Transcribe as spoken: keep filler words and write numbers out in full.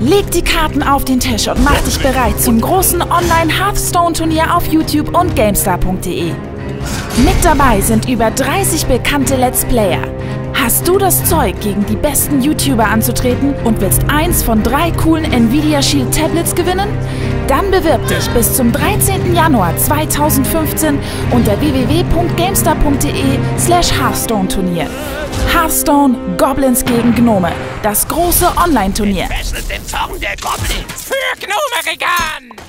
Leg die Karten auf den Tisch und mach dich bereit zum großen Online-Hearthstone-Turnier auf YouTube und GameStar punkt de. Mit dabei sind über dreißig bekannte Let's Player. Hast du das Zeug, gegen die besten YouTuber anzutreten und willst eins von drei coolen Nvidia Shield Tablets gewinnen? Dann bewirb dich bis zum dreizehnten Januar zweitausendfünfzehn unter w w w punkt gamestar punkt de slash Hearthstone Turnier. Hearthstone Goblins gegen Gnome, das große Online-Turnier. Entfesselt den Zorn der Goblins für Gnomerigan!